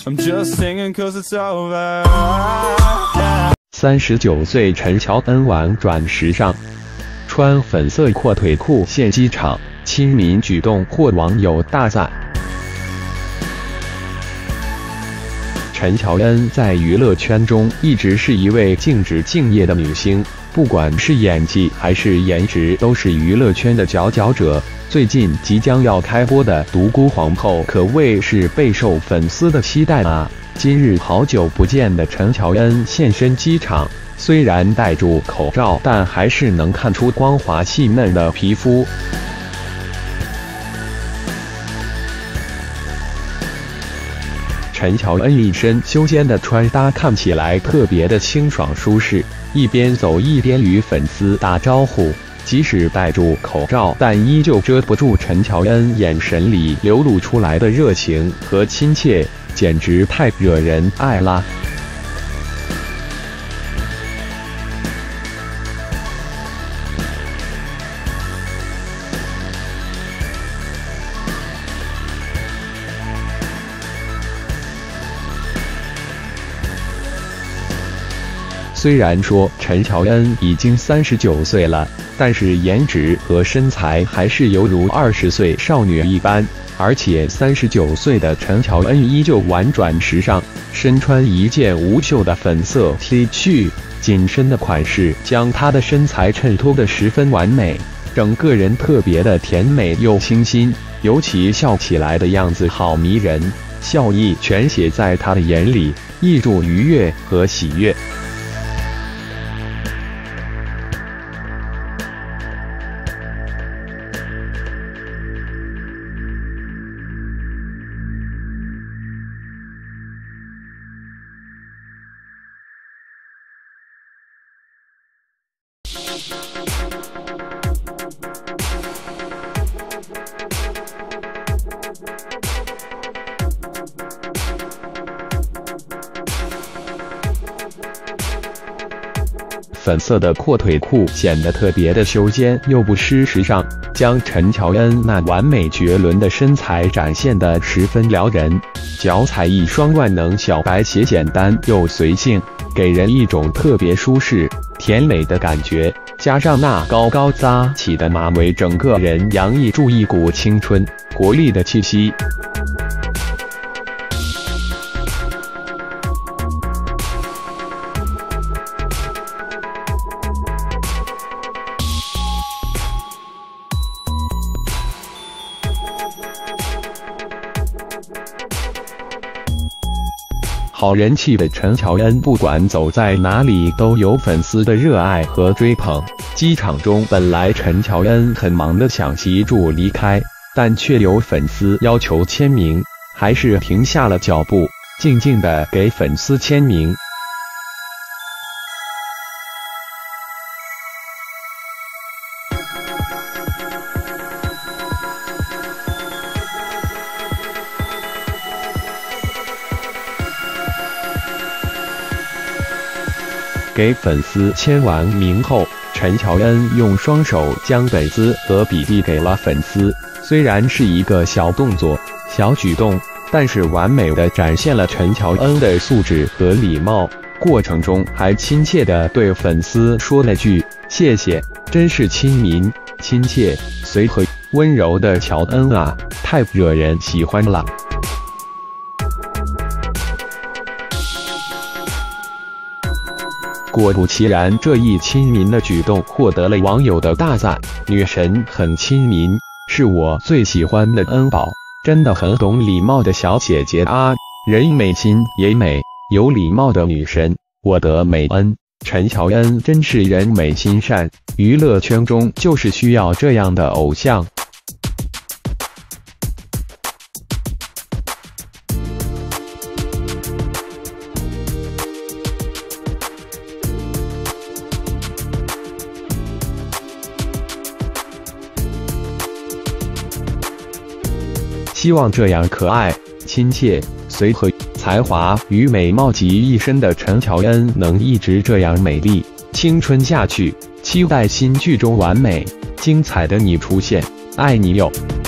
39岁陈乔恩婉转时尚，穿粉色阔腿裤现机场，亲民举动获网友大赞。陈乔恩在娱乐圈中一直是一位尽职敬业的女星，不管是演技还是颜值，都是娱乐圈的佼佼者。最近即将要开播的《独孤皇后》可谓是备受粉丝的期待啊！今日好久不见的陈乔恩现身机场，虽然戴住口罩，但还是能看出光滑细嫩的皮肤。陈乔恩一身修肩的穿搭看起来特别的清爽舒适，一边走一边与粉丝打招呼。即使戴住口罩，但依旧遮不住陈乔恩眼神里流露出来的热情和亲切，简直太惹人爱啦！虽然说陈乔恩已经39岁了，但是颜值和身材还是犹如20岁少女一般。而且39岁的陈乔恩依旧婉转时尚，身穿一件无袖的粉色 T 恤，紧身的款式将她的身材衬托得十分完美，整个人特别的甜美又清新，尤其笑起来的样子好迷人，笑意全写在她的眼里，溢注愉悦和喜悦。粉色的阔腿裤显得特别的修肩，又不失时尚，将陈乔恩那完美绝伦的身材展现得十分撩人。脚踩一双万能小白鞋，简单又随性，给人一种特别舒适、甜美的感觉。加上那高高扎起的马尾，整个人洋溢出一股青春活力的气息。好人气的陈乔恩，不管走在哪里都有粉丝的热爱和追捧。机场中本来陈乔恩很忙的想协助离开，但却有粉丝要求签名，还是停下了脚步，静静地给粉丝签名。给粉丝签完名后，陈乔恩用双手将本子和笔递给了粉丝。虽然是一个小动作、小举动，但是完美的展现了陈乔恩的素质和礼貌。过程中还亲切地对粉丝说了句“谢谢”，真是亲民、亲切、随和、温柔的乔恩啊，太惹人喜欢了。果不其然，这一亲民的举动获得了网友的大赞。女神很亲民，是我最喜欢的恩宝，真的很懂礼貌的小姐姐啊！人美心也美，有礼貌的女神，我的美恩。陈乔恩真是人美心善，娱乐圈中就是需要这样的偶像。希望这样可爱、亲切、随和、才华与美貌集一身的陈乔恩能一直这样美丽、青春下去。期待新剧中完美、精彩的你出现，爱你哟！